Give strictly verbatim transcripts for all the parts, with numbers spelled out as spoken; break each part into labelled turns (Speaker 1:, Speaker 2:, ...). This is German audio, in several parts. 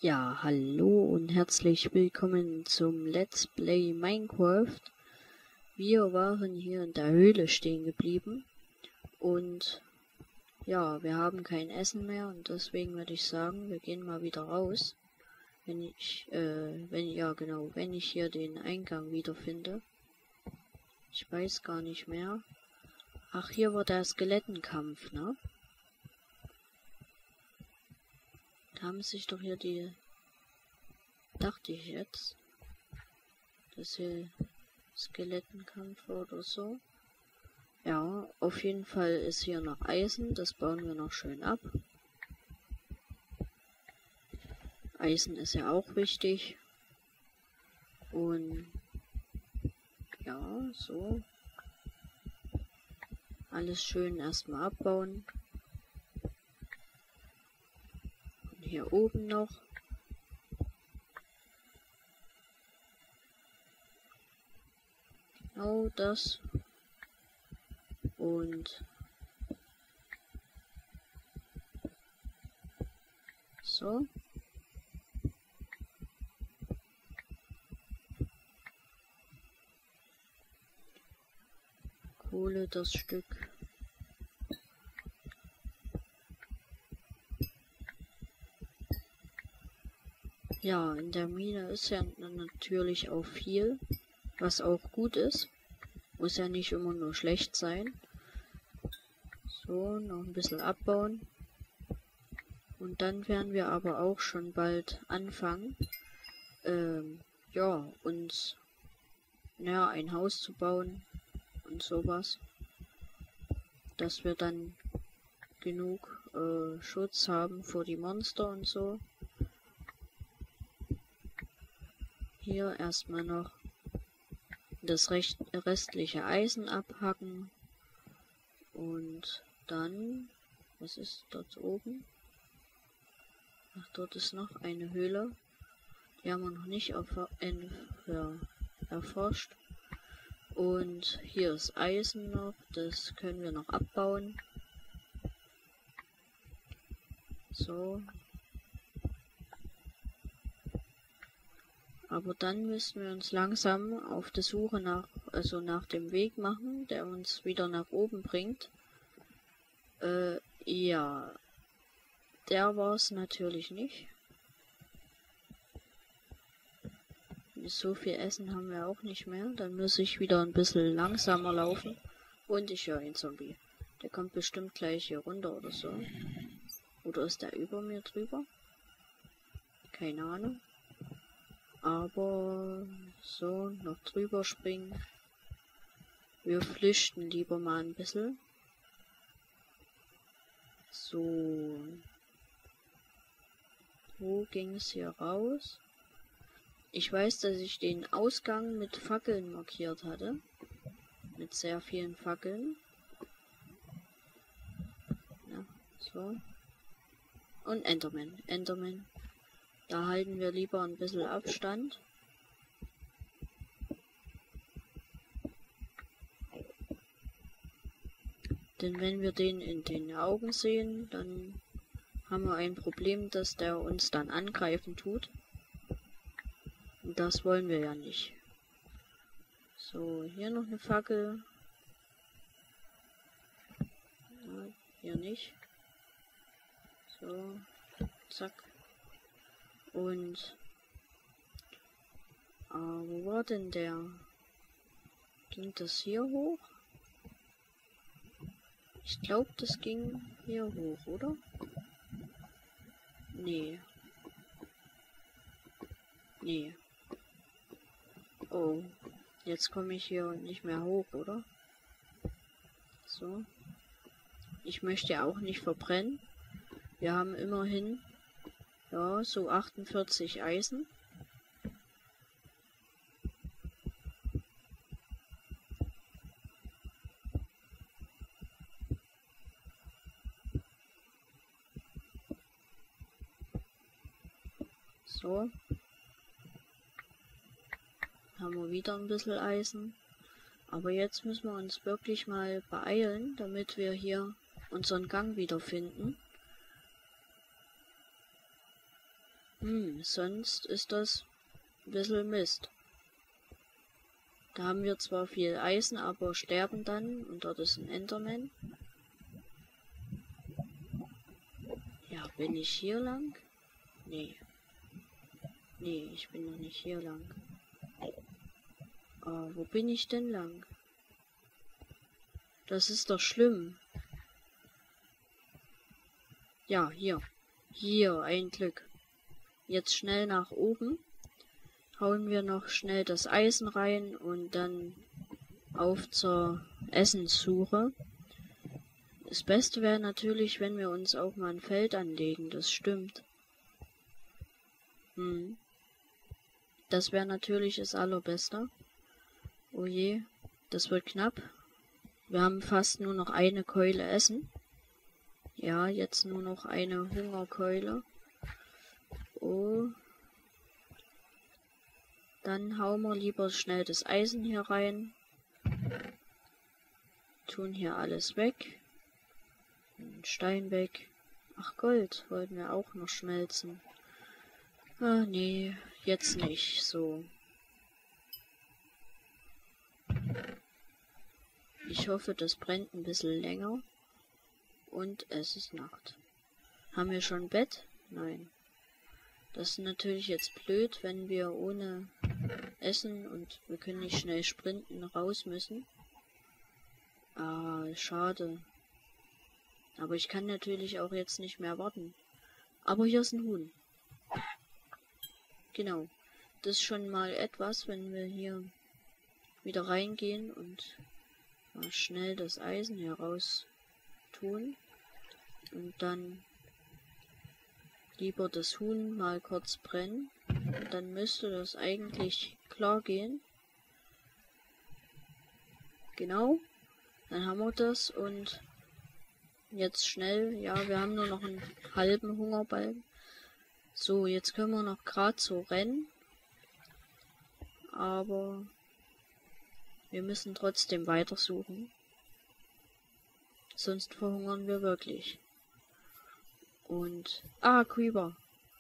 Speaker 1: Ja, hallo und herzlich willkommen zum Let's Play Minecraft. Wir waren hier in der Höhle stehen geblieben und ja, wir haben kein Essen mehr und deswegen würde ich sagen, wir gehen mal wieder raus. Wenn ich, äh, wenn, ja genau, wenn ich hier den Eingang wiederfinde. Ich weiß gar nicht mehr. Ach, hier war der Skelettenkampf, ne? Da haben sich doch hier die... Dachte ich jetzt, dass hier Skelettenkampf oder so. Ja, auf jeden Fall ist hier noch Eisen, das bauen wir noch schön ab. Eisen ist ja auch wichtig. Und ja, so. Alles schön erstmal abbauen. Und hier oben noch. Genau das. Und so. Kohle das Stück. Ja, in der Mine ist ja natürlich auch viel, was auch gut ist. Muss ja nicht immer nur schlecht sein. So, noch ein bisschen abbauen. Und dann werden wir aber auch schon bald anfangen, ähm, ja, uns ja, ein Haus zu bauen und sowas. Dass wir dann genug äh, Schutz haben vor die Monster und so. Hier erstmal noch das recht, restliche Eisen abhacken. Und dann, was ist dort oben? Ach, dort ist noch eine Höhle. Die haben wir noch nicht erfor ja, erforscht. Und hier ist Eisen noch, das können wir noch abbauen. So. Aber dann müssen wir uns langsam auf der Suche nach, also nach dem Weg machen, der uns wieder nach oben bringt. Äh, ja. Der war es natürlich nicht. So viel Essen haben wir auch nicht mehr. Dann muss ich wieder ein bisschen langsamer laufen. Und ich höre einen Zombie. Der kommt bestimmt gleich hier runter oder so. Oder ist der über mir drüber? Keine Ahnung. Aber so, noch drüber springen. Wir flüchten lieber mal ein bisschen. So. Wo ging es hier raus? Ich weiß, dass ich den Ausgang mit Fackeln markiert hatte. Mit sehr vielen Fackeln. Ja, so. Und Enderman. Enderman. Da halten wir lieber ein bisschen Abstand. Denn wenn wir den in den Augen sehen, dann haben wir ein Problem, dass der uns dann angreifen tut. Und das wollen wir ja nicht. So, hier noch eine Fackel. Ja, hier nicht. So, zack. Und, äh, wo war denn der? Ging das hier hoch? Ich glaube, das ging hier hoch, oder? Nee. Nee. Oh, jetzt komme ich hier nicht mehr hoch, oder? So. Ich möchte auch nicht verbrennen. Wir haben immerhin, ja, so achtundvierzig Eisen. So. Haben wir wieder ein bisschen Eisen. Aber jetzt müssen wir uns wirklich mal beeilen, damit wir hier unseren Gang wiederfinden. Hm, sonst ist das ein bisschen Mist. Da haben wir zwar viel Eisen, aber sterben dann und dort ist ein Enderman. Ja, bin ich hier lang? Nee. Nee, ich bin noch nicht hier lang. Oh, wo bin ich denn lang? Das ist doch schlimm. Ja, hier. Hier, ein Glück. Jetzt schnell nach oben. Hauen wir noch schnell das Eisen rein und dann auf zur Essenssuche. Das Beste wäre natürlich, wenn wir uns auch mal ein Feld anlegen, das stimmt. Hm. Das wäre natürlich das Allerbeste. Oh je, das wird knapp. Wir haben fast nur noch eine Keule Essen. Ja, jetzt nur noch eine Hungerkeule. Oh. Dann hauen wir lieber schnell das Eisen hier rein. Tun hier alles weg. Den Stein weg. Ach, Gold wollten wir auch noch schmelzen. Ah, nee, jetzt nicht. So. Ich hoffe, das brennt ein bisschen länger. Und es ist Nacht. Haben wir schon ein Bett? Nein. Das ist natürlich jetzt blöd, wenn wir ohne Essen und wir können nicht schnell sprinten raus müssen. Ah, schade. Aber ich kann natürlich auch jetzt nicht mehr warten. Aber hier ist ein Huhn. Genau. Das ist schon mal etwas, wenn wir hier wieder reingehen und mal schnell das Eisen hier raus tun. Und dann lieber das Huhn mal kurz brennen. Und dann müsste das eigentlich klar gehen. Genau. Dann haben wir das und jetzt schnell. Ja, wir haben nur noch einen halben Hungerbalken. So, jetzt können wir noch gerade so rennen. Aber wir müssen trotzdem weitersuchen. Sonst verhungern wir wirklich. Und... Ah, Creeper.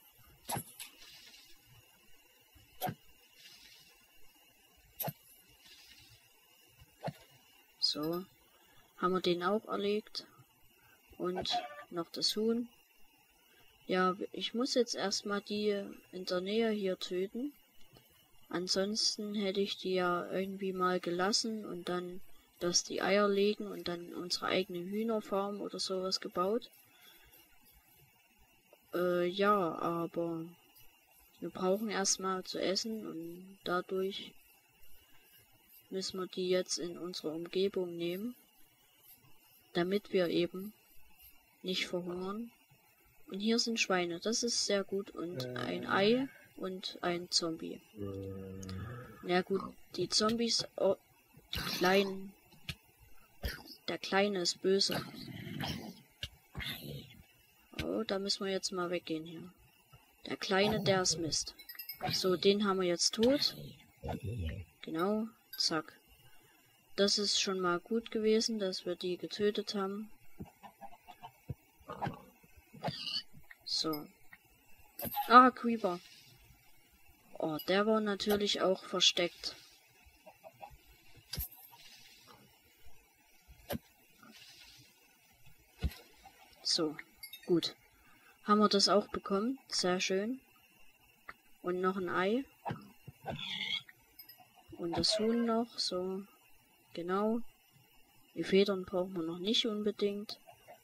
Speaker 1: So. Haben wir den auch erlegt. Und noch das Huhn. Ja, ich muss jetzt erstmal die in der Nähe hier töten. Ansonsten hätte ich die ja irgendwie mal gelassen und dann, dass die Eier legen und dann unsere eigene Hühnerfarm oder sowas gebaut. Äh, ja, aber wir brauchen erstmal zu essen und dadurch müssen wir die jetzt in unsere Umgebung nehmen, damit wir eben nicht verhungern. Und hier sind Schweine, das ist sehr gut und ein Ei und ein Zombie. Ja gut, die Zombies, oh, die kleinen, der Kleine ist böse. Oh, da müssen wir jetzt mal weggehen hier. Der Kleine, der ist Mist. So, den haben wir jetzt tot. Genau, zack. Das ist schon mal gut gewesen, dass wir die getötet haben. So. Ah, Creeper. Oh, der war natürlich auch versteckt. So, gut. Haben wir das auch bekommen? Sehr schön. Und noch ein Ei. Und das Huhn noch, so. Genau. Die Federn brauchen wir noch nicht unbedingt.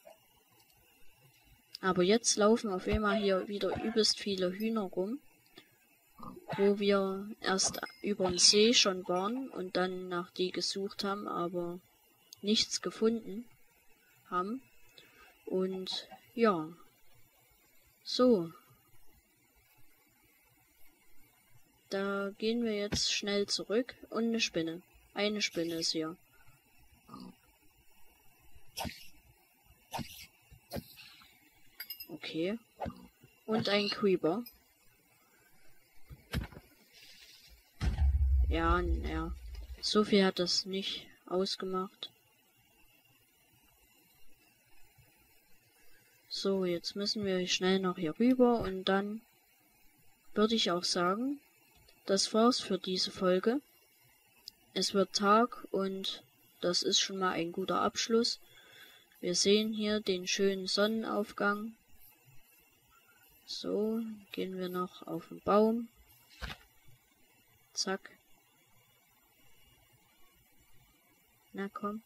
Speaker 1: Aber jetzt laufen auf einmal hier wieder übelst viele Hühner rum. Wo wir erst über den See schon waren und dann nach die gesucht haben, aber nichts gefunden haben. Und ja, so. Da gehen wir jetzt schnell zurück und eine Spinne. Eine Spinne ist hier. Okay. Und ein Creeper. Ja, naja. So viel hat das nicht ausgemacht. So, jetzt müssen wir schnell noch hier rüber und dann würde ich auch sagen, das war's für diese Folge. Es wird Tag und das ist schon mal ein guter Abschluss. Wir sehen hier den schönen Sonnenaufgang. So, gehen wir noch auf den Baum. Zack. Na komm.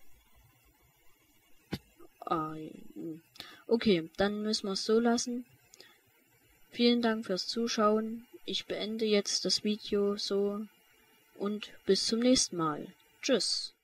Speaker 1: Ah, okay, dann müssen wir es so lassen. Vielen Dank fürs Zuschauen. Ich beende jetzt das Video so und bis zum nächsten Mal. Tschüss.